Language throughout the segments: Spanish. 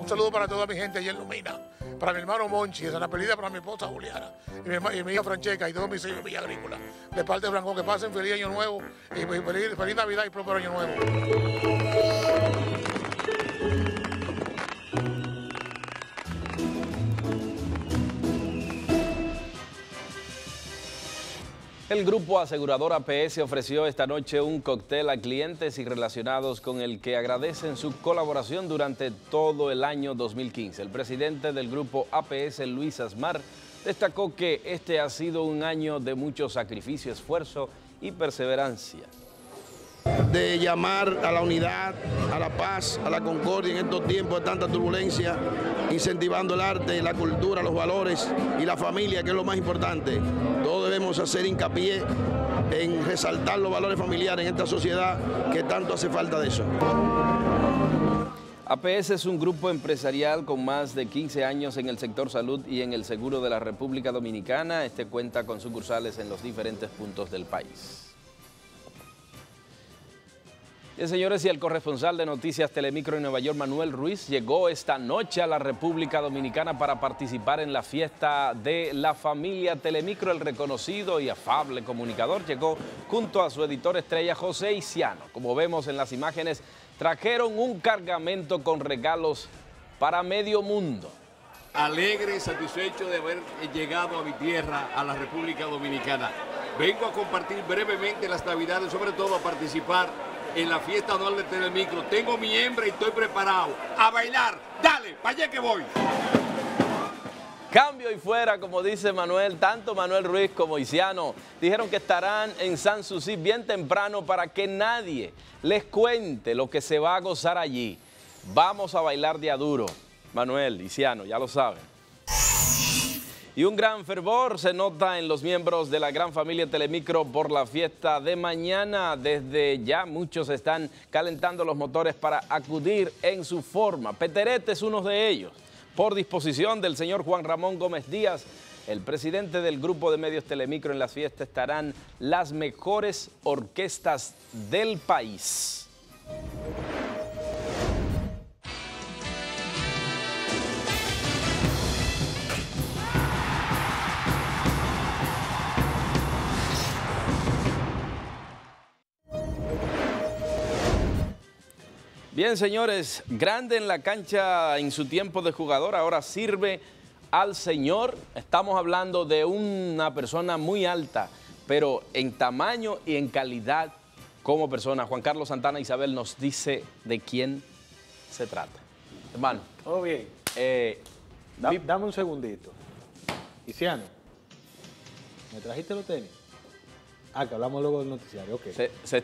Un saludo para toda mi gente allí en Lumina, para mi hermano Monchi, de Sana Perdida, para mi esposa Juliana, y mi hija Francesca y todos mis hijos de Villa Agrícola. De parte de Franco, que pasen feliz año nuevo, y feliz Navidad y próspero año nuevo. El grupo asegurador APS ofreció esta noche un cóctel a clientes y relacionados con el que agradecen su colaboración durante todo el año 2015. El presidente del grupo APS, Luis Asmar, destacó que este ha sido un año de mucho sacrificio, esfuerzo y perseverancia. De llamar a la unidad, a la paz, a la concordia en estos tiempos de tanta turbulencia, incentivando el arte, la cultura, los valores y la familia, que es lo más importante. Todos debemos hacer hincapié en resaltar los valores familiares en esta sociedad que tanto hace falta de eso. APS es un grupo empresarial con más de 15 años en el sector salud y en el seguro de la República Dominicana. Este cuenta con sucursales en los diferentes puntos del país. Bien, señores, y el corresponsal de Noticias Telemicro en Nueva York, Manuel Ruiz, llegó esta noche a la República Dominicana para participar en la fiesta de la familia Telemicro. El reconocido y afable comunicador llegó junto a su editor estrella, José Isiano. Como vemos en las imágenes, trajeron un cargamento con regalos para medio mundo. Alegre y satisfecho de haber llegado a mi tierra, a la República Dominicana. Vengo a compartir brevemente las Navidades, sobre todo a participar en la fiesta anual de Telemicro. Tengo mi hembra y estoy preparado a bailar. Dale, para allá que voy. Cambio y fuera, como dice Manuel, tanto Manuel Ruiz como Isiano dijeron que estarán en Sanssouci bien temprano para que nadie les cuente lo que se va a gozar allí. Vamos a bailar de a duro. Manuel, Isiano, ya lo saben. Y un gran fervor se nota en los miembros de la gran familia Telemicro por la fiesta de mañana. Desde ya muchos están calentando los motores para acudir en su forma. Peterete es uno de ellos. Por disposición del señor Juan Ramón Gómez Díaz, el presidente del grupo de medios Telemicro, en la fiesta estarán las mejores orquestas del país. Bien, señores, grande en la cancha en su tiempo de jugador, ahora sirve al Señor. Estamos hablando de una persona muy alta, pero en tamaño y en calidad como persona. Juan Carlos Santana Isabel nos dice de quién se trata. Hermano. Todo bien. Dame un segundito. Isiano, ¿me trajiste los tenis? Que hablamos luego del noticiario, ok. Se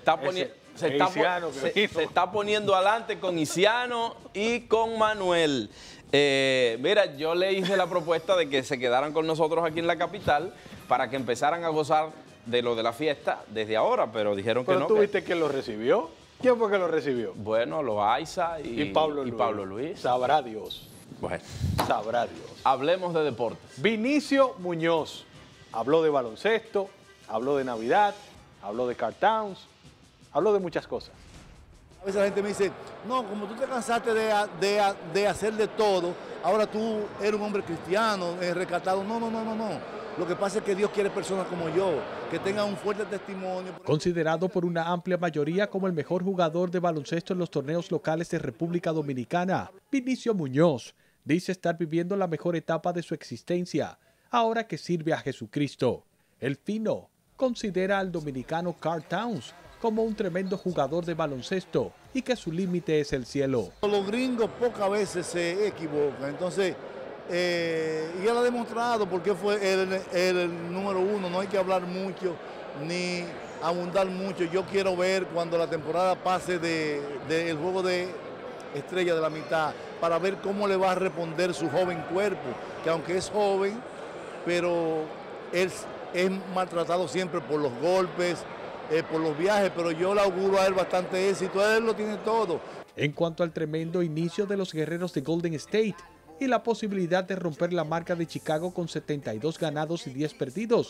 está poniendo adelante con Isiano y con Manuel. Mira, yo le hice la propuesta de que se quedaran con nosotros aquí en la capital para que empezaran a gozar de lo de la fiesta desde ahora, pero dijeron que no. ¿Pero tú viste quién lo recibió? ¿Quién fue que lo recibió? Bueno, Loaiza y Pablo Luis. Sabrá Dios. Bueno. Sabrá Dios. Hablemos de deportes. Vinicio Muñoz habló de baloncesto, habló de Navidad, habló de Car Towns, habló de muchas cosas. A veces la gente me dice, no, como tú te cansaste de hacer de todo, ahora tú eres un hombre cristiano, rescatado. No. Lo que pasa es que Dios quiere personas como yo, que tengan un fuerte testimonio. Considerado por una amplia mayoría como el mejor jugador de baloncesto en los torneos locales de República Dominicana, Vinicio Muñoz dice estar viviendo la mejor etapa de su existencia, ahora que sirve a Jesucristo. El Fino considera al dominicano Car Towns como un tremendo jugador de baloncesto y que su límite es el cielo. Los gringos pocas veces se equivocan, entonces, y él ha demostrado porque fue el número uno, no hay que hablar mucho ni abundar mucho. Yo quiero ver cuando la temporada pase del juego de estrella de la mitad, para ver cómo le va a responder su joven cuerpo, que aunque es joven, pero él es maltratado siempre por los golpes, por los viajes, pero yo le auguro a él bastante éxito, él lo tiene todo. En cuanto al tremendo inicio de los guerreros de Golden State y la posibilidad de romper la marca de Chicago con 72 ganados y 10 perdidos,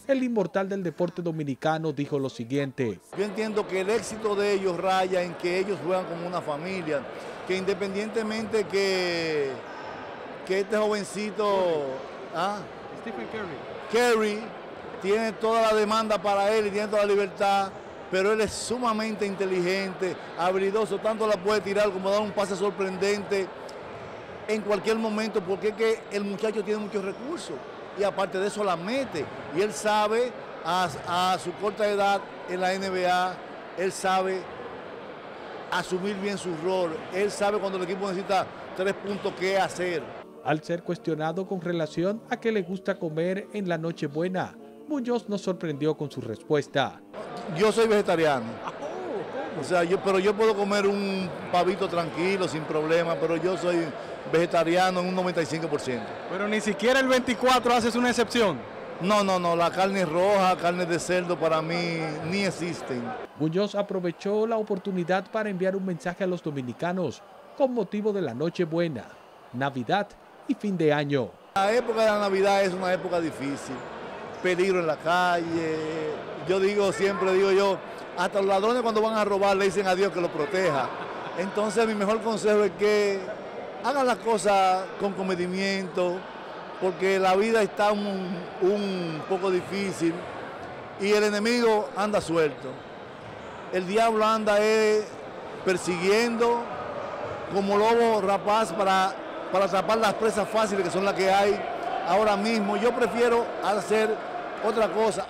el inmortal del deporte dominicano dijo lo siguiente. Yo entiendo que el éxito de ellos raya en que ellos juegan como una familia, que independientemente que este jovencito, Stephen Curry, tiene toda la demanda para él y tiene toda la libertad, pero él es sumamente inteligente, habilidoso, tanto la puede tirar como dar un pase sorprendente en cualquier momento, porque es que el muchacho tiene muchos recursos y aparte de eso la mete, y él sabe a su corta edad en la NBA, él sabe asumir bien su rol, él sabe cuando el equipo necesita 3 puntos qué hacer. Al ser cuestionado con relación a qué le gusta comer en la Nochebuena, Muñoz nos sorprendió con su respuesta. Yo soy vegetariano. O sea, pero yo puedo comer un pavito tranquilo, sin problema, pero yo soy vegetariano en un 95%. Pero ni siquiera el 24 haces una excepción. No, la carne roja, carne de cerdo para mí ni existen. Muñoz aprovechó la oportunidad para enviar un mensaje a los dominicanos con motivo de la Nochebuena, Navidad y fin de año. La época de la Navidad es una época difícil, peligro en la calle, siempre digo yo, hasta los ladrones cuando van a robar le dicen a Dios que los proteja. Entonces mi mejor consejo es que hagan las cosas con comedimiento, porque la vida está un poco difícil y el enemigo anda suelto. El diablo anda persiguiendo como lobo rapaz para atrapar las presas fáciles que son las que hay ahora mismo. Yo prefiero hacer otra cosa.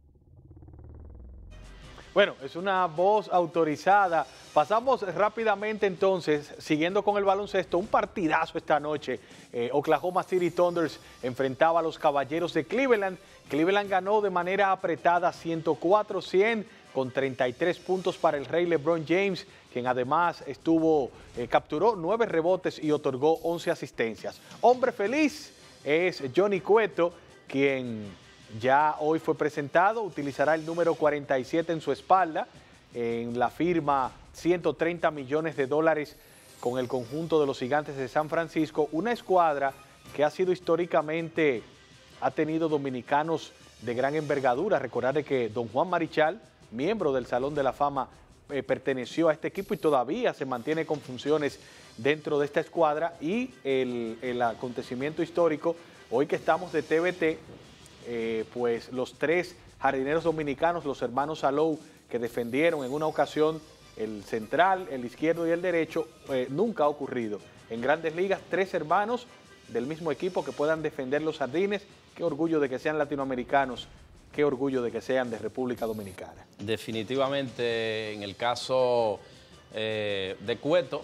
Bueno, es una voz autorizada. Pasamos rápidamente entonces, siguiendo con el baloncesto, un partidazo esta noche. Oklahoma City Thunders enfrentaba a los Caballeros de Cleveland. Cleveland ganó de manera apretada 104-100 con 33 puntos para el Rey LeBron James, quien además capturó 9 rebotes y otorgó 11 asistencias. Hombre feliz es Johnny Cueto, quien ya hoy fue presentado, utilizará el número 47 en su espalda, en la firma $130 millones con el conjunto de los Gigantes de San Francisco, una escuadra que ha sido históricamente, ha tenido dominicanos de gran envergadura. Recordar que don Juan Marichal, miembro del Salón de la Fama, perteneció a este equipo y todavía se mantiene con funciones dentro de esta escuadra. Y el acontecimiento histórico, hoy que estamos de TVT, pues los 3 jardineros dominicanos, los hermanos Salou, que defendieron en una ocasión el central, el izquierdo y el derecho, nunca ha ocurrido. En Grandes Ligas, 3 hermanos del mismo equipo que puedan defender los jardines. Qué orgullo de que sean latinoamericanos, qué orgullo de que sean de República Dominicana. Definitivamente, en el caso de Cueto,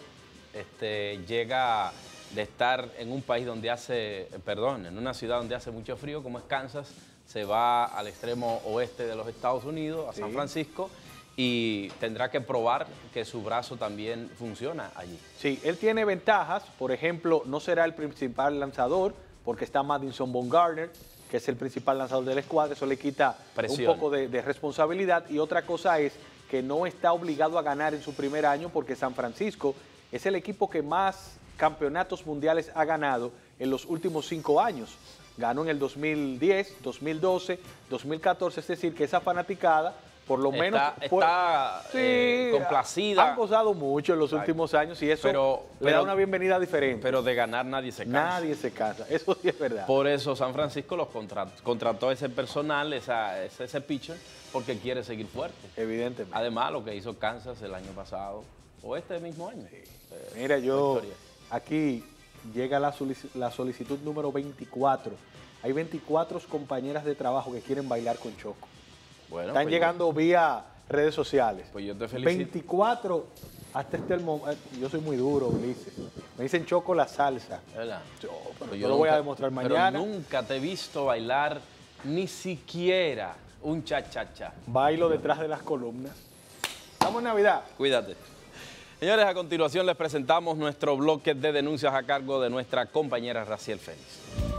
llega de estar en un país donde en una ciudad donde hace mucho frío, como es Kansas, se va al extremo oeste de los Estados Unidos, a San Francisco, y tendrá que probar que su brazo también funciona allí. Sí, él tiene ventajas. Por ejemplo, no será el principal lanzador porque está Madison Bumgarner, que es el principal lanzador de la escuadra. Eso le quita un poco de responsabilidad. Y otra cosa es que no está obligado a ganar en su primer año, porque San Francisco es el equipo que más campeonatos mundiales ha ganado en los últimos 5 años. Ganó en el 2010, 2012, 2014, es decir, que esa fanaticada por lo menos está complacida. Han gozado mucho en los últimos años y eso le da una bienvenida diferente. Pero de ganar nadie se cansa. Nadie se cansa, eso sí es verdad. Por eso San Francisco los contrató ese personal, ese pitcher, porque quiere seguir fuerte. Evidentemente. Además, lo que hizo Kansas el año pasado, o este mismo año. Sí. Mira, aquí llega la solicitud número 24. Hay 24 compañeras de trabajo que quieren bailar con Choco. Bueno, están llegando vía redes sociales. Pues yo te felicito. 24 hasta este momento. Yo soy muy duro, Ulises. Me dicen Choco la salsa. ¿Verdad? Yo lo voy a demostrar mañana. Pero nunca te he visto bailar ni siquiera un cha-cha-cha. Bailo detrás de las columnas. Estamos en Navidad. Cuídate. Señores, a continuación les presentamos nuestro bloque de denuncias a cargo de nuestra compañera Raciel Félix.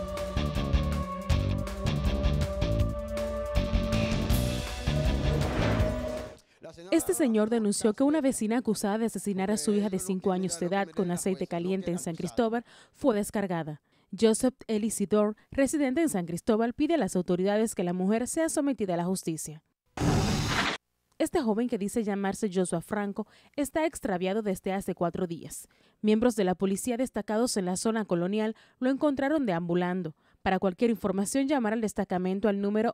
Este señor denunció que una vecina acusada de asesinar a su hija de 5 años de edad con aceite caliente en San Cristóbal fue descargada. Joseph Elisidor, residente en San Cristóbal, pide a las autoridades que la mujer sea sometida a la justicia. Este joven, que dice llamarse Joshua Franco, está extraviado desde hace 4 días. Miembros de la policía destacados en la zona colonial lo encontraron deambulando. Para cualquier información, llamar al destacamento al número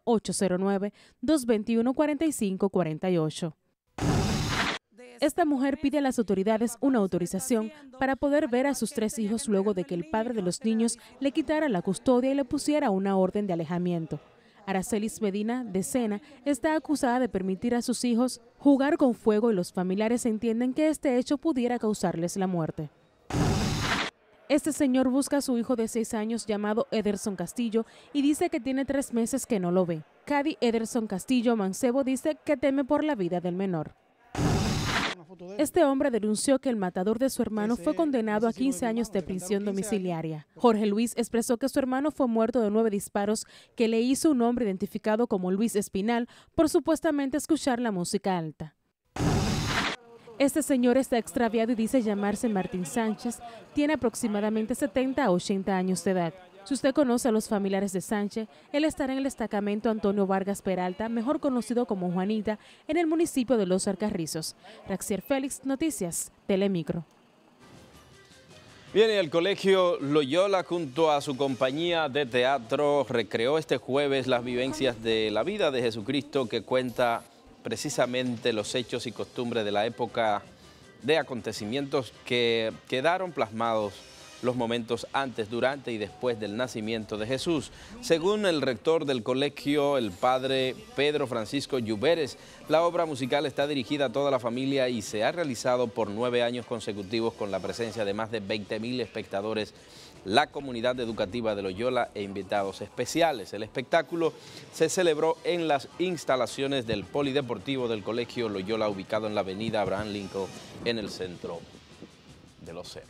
809-221-4548. Esta mujer pide a las autoridades una autorización para poder ver a sus 3 hijos luego de que el padre de los niños le quitara la custodia y le pusiera una orden de alejamiento. Aracelis Medina, de Sena, está acusada de permitir a sus hijos jugar con fuego y los familiares entienden que este hecho pudiera causarles la muerte. Este señor busca a su hijo de 6 años llamado Ederson Castillo y dice que tiene 3 meses que no lo ve. Cady Ederson Castillo Mancebo dice que teme por la vida del menor. Este hombre denunció que el matador de su hermano fue condenado a 15 años de prisión domiciliaria. Jorge Luis expresó que su hermano fue muerto de 9 disparos que le hizo un hombre identificado como Luis Espinal por supuestamente escuchar la música alta. Este señor está extraviado y dice llamarse Martín Sánchez, tiene aproximadamente 70 a 80 años de edad. Si usted conoce a los familiares de Sánchez, él estará en el destacamento Antonio Vargas Peralta, mejor conocido como Juanita, en el municipio de Los Alcarrizos. Raxier Félix, Noticias, Telemicro. Bien, y el Colegio Loyola, junto a su compañía de teatro, recreó este jueves las vivencias de la vida de Jesucristo, que cuenta precisamente los hechos y costumbres de la época de acontecimientos que quedaron plasmados los momentos antes, durante y después del nacimiento de Jesús. Según el rector del colegio, el padre Pedro Francisco Lluveres, la obra musical está dirigida a toda la familia y se ha realizado por 9 años consecutivos con la presencia de más de 20.000 espectadores, la comunidad educativa de Loyola e invitados especiales. El espectáculo se celebró en las instalaciones del Polideportivo del Colegio Loyola, ubicado en la avenida Abraham Lincoln, en el centro de Los Héroes.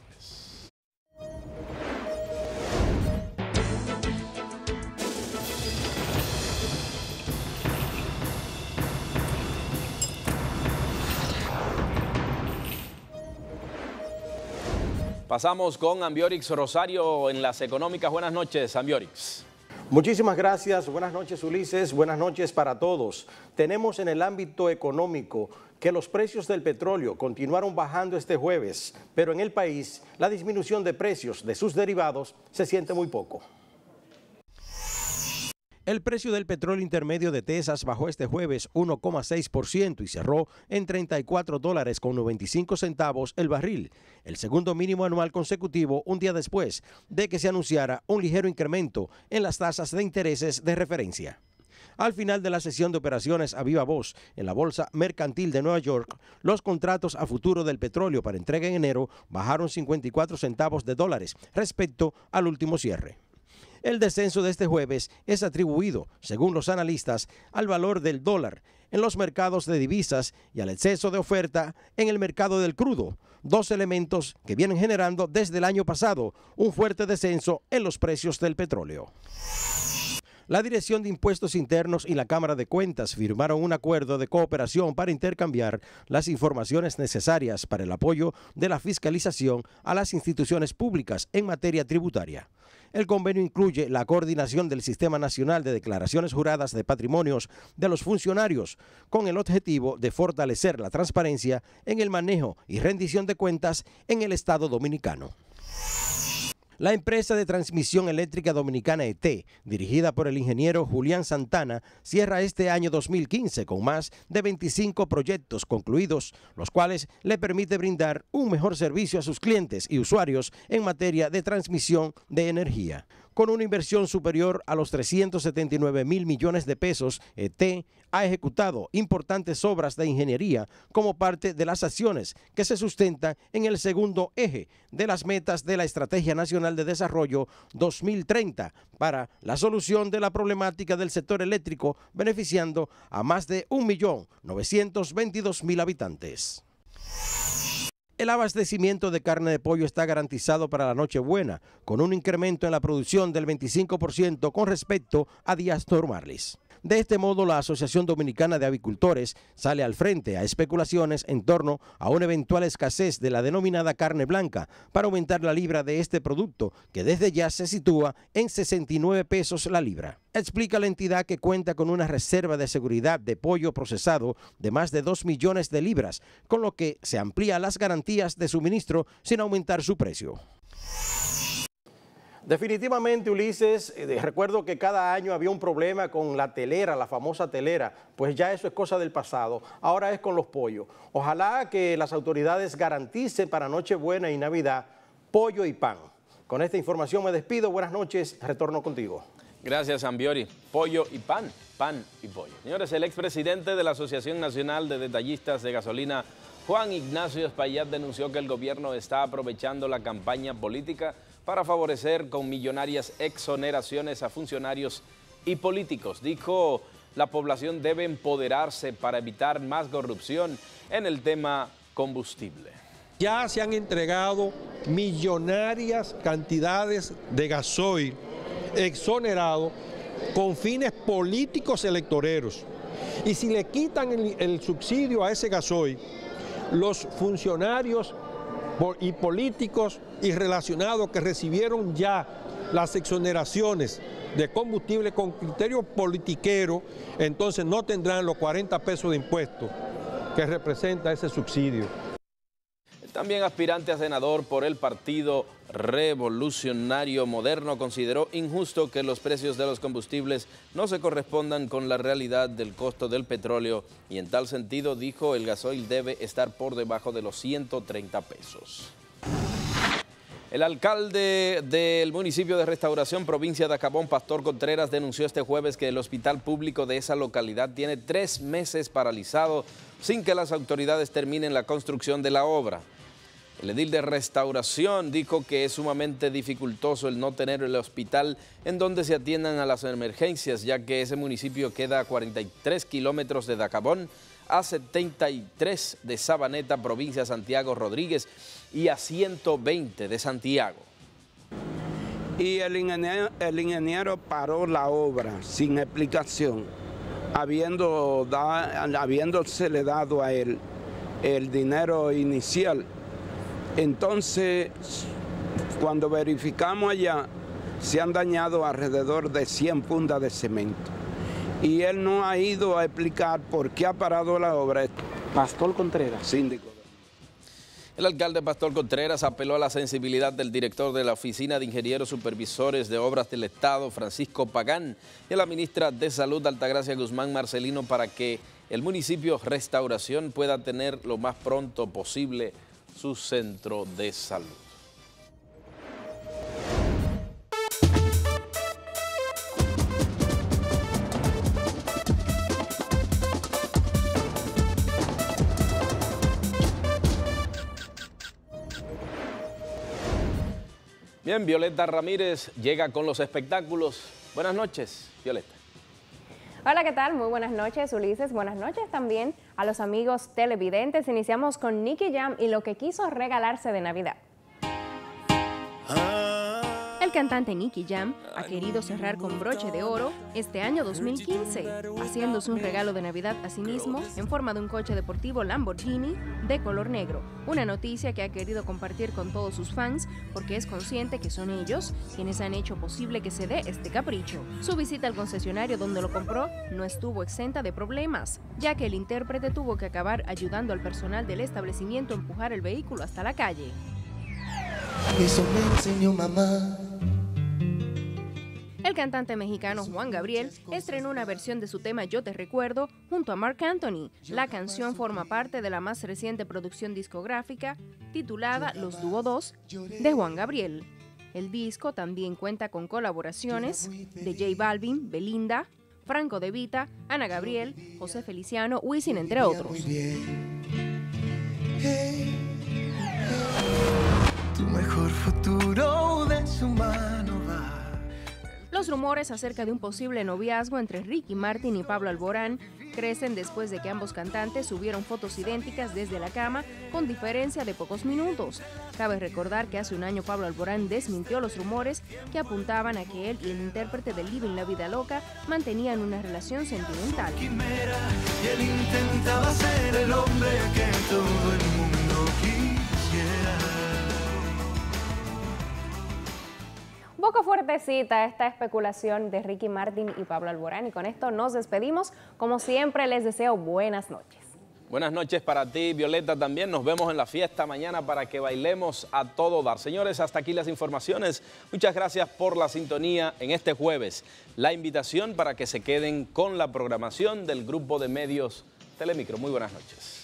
Pasamos con Ambiorix Rosario en las económicas. Buenas noches, Ambiorix. Muchísimas gracias. Buenas noches, Ulises. Buenas noches para todos. Tenemos en el ámbito económico que los precios del petróleo continuaron bajando este jueves, pero en el país la disminución de precios de sus derivados se siente muy poco. El precio del petróleo intermedio de Texas bajó este jueves 1,6% y cerró en $34.95 el barril, el segundo mínimo anual consecutivo un día después de que se anunciara un ligero incremento en las tasas de intereses de referencia. Al final de la sesión de operaciones a viva voz en la Bolsa Mercantil de Nueva York, los contratos a futuro del petróleo para entrega en enero bajaron 54 centavos de dólares respecto al último cierre. El descenso de este jueves es atribuido, según los analistas, al valor del dólar en los mercados de divisas y al exceso de oferta en el mercado del crudo, 2 elementos que vienen generando desde el año pasado un fuerte descenso en los precios del petróleo. La Dirección de Impuestos Internos y la Cámara de Cuentas firmaron un acuerdo de cooperación para intercambiar las informaciones necesarias para el apoyo de la fiscalización a las instituciones públicas en materia tributaria. El convenio incluye la coordinación del Sistema Nacional de Declaraciones Juradas de Patrimonios de los funcionarios, con el objetivo de fortalecer la transparencia en el manejo y rendición de cuentas en el Estado dominicano. La empresa de transmisión eléctrica dominicana ET, dirigida por el ingeniero Julián Santana, cierra este año 2015 con más de 25 proyectos concluidos, los cuales le permite brindar un mejor servicio a sus clientes y usuarios en materia de transmisión de energía. Con una inversión superior a los 379.000 millones de pesos, ET ha ejecutado importantes obras de ingeniería como parte de las acciones que se sustentan en el segundo eje de las metas de la Estrategia Nacional de Desarrollo 2030 para la solución de la problemática del sector eléctrico, beneficiando a más de 1.922.000 habitantes. El abastecimiento de carne de pollo está garantizado para la Nochebuena, con un incremento en la producción del 25% con respecto a días normales. De este modo, la Asociación Dominicana de Avicultores sale al frente a especulaciones en torno a una eventual escasez de la denominada carne blanca para aumentar la libra de este producto, que desde ya se sitúa en 69 pesos la libra. Explica la entidad que cuenta con una reserva de seguridad de pollo procesado de más de 2 millones de libras, con lo que se amplía las garantías de suministro sin aumentar su precio. Definitivamente, Ulises, recuerdo que cada año había un problema con la telera, la famosa telera, pues ya eso es cosa del pasado, ahora es con los pollos. Ojalá que las autoridades garanticen para Nochebuena y Navidad pollo y pan. Con esta información me despido, buenas noches, retorno contigo. Gracias, Ambiori. Pollo y pan, pan y pollo. Señores, el expresidente de la Asociación Nacional de Detallistas de Gasolina, Juan Ignacio Espaillat, denunció que el gobierno está aprovechando la campaña política para favorecer con millonarias exoneraciones a funcionarios y políticos. Dijo, la población debe empoderarse para evitar más corrupción en el tema combustible. Ya se han entregado millonarias cantidades de gasoil exonerado con fines políticos electoreros. Y si le quitan el subsidio a ese gasoil, los funcionarios y políticos y relacionados que recibieron ya las exoneraciones de combustible con criterio politiquero, entonces no tendrán los 40 pesos de impuestos que representa ese subsidio. También aspirante a senador por el Partido Revolucionario Moderno consideró injusto que los precios de los combustibles no se correspondan con la realidad del costo del petróleo y en tal sentido dijo el gasoil debe estar por debajo de los 130 pesos. El alcalde del municipio de Restauración, provincia de Dajabón, Pastor Contreras, denunció este jueves que el hospital público de esa localidad tiene 3 meses paralizado sin que las autoridades terminen la construcción de la obra. El edil de Restauración dijo que es sumamente dificultoso el no tener el hospital en donde se atiendan a las emergencias, ya que ese municipio queda a 43 kilómetros de Dajabón, a 73 de Sabaneta, provincia de Santiago Rodríguez, y a 120 de Santiago. Y el ingeniero paró la obra sin explicación, habiéndosele dado a él el dinero inicial. Entonces, cuando verificamos allá, se han dañado alrededor de 100 fundas de cemento. Y él no ha ido a explicar por qué ha parado la obra. Pastor Contreras. Síndico. El alcalde Pastor Contreras apeló a la sensibilidad del director de la Oficina de Ingenieros Supervisores de Obras del Estado, Francisco Pagán, y a la ministra de Salud, Altagracia Guzmán Marcelino, para que el municipio Restauración pueda tener lo más pronto posible su centro de salud. Bien, Violeta Ramírez llega con los espectáculos. Buenas noches, Violeta. Hola, ¿qué tal? Muy buenas noches, Ulises. Buenas noches también a los amigos televidentes. Iniciamos con Nicky Jam y lo que quiso regalarse de Navidad. El cantante Nicky Jam ha querido cerrar con broche de oro este año 2015, haciéndose un regalo de Navidad a sí mismo en forma de un coche deportivo Lamborghini de color negro. Una noticia que ha querido compartir con todos sus fans porque es consciente que son ellos quienes han hecho posible que se dé este capricho. Su visita al concesionario donde lo compró no estuvo exenta de problemas, ya que el intérprete tuvo que acabar ayudando al personal del establecimiento a empujar el vehículo hasta la calle. Eso me enseñó mamá. El cantante mexicano Juan Gabriel estrenó una versión de su tema Yo te recuerdo junto a Marc Anthony. La canción forma parte de la más reciente producción discográfica titulada Los Dúo 2 de Juan Gabriel. El disco también cuenta con colaboraciones de J Balvin, Belinda, Franco De Vita, Ana Gabriel, José Feliciano, Wisin, entre otros. Tu mejor futuro de su mano va. Los rumores acerca de un posible noviazgo entre Ricky Martin y Pablo Alborán crecen después de que ambos cantantes subieron fotos idénticas desde la cama, con diferencia de pocos minutos. Cabe recordar que hace un año Pablo Alborán desmintió los rumores que apuntaban a que él y el intérprete de Living la Vida Loca mantenían una relación sentimental. Y él intentaba ser el hombre que todo el mundo quisiera. Un poco fuertecita esta especulación de Ricky Martin y Pablo Alborán, y con esto nos despedimos. Como siempre, les deseo buenas noches. Buenas noches para ti, Violeta, también. Nos vemos en la fiesta mañana para que bailemos a todo dar. Señores, hasta aquí las informaciones. Muchas gracias por la sintonía en este jueves. La invitación para que se queden con la programación del grupo de medios Telemicro. Muy buenas noches.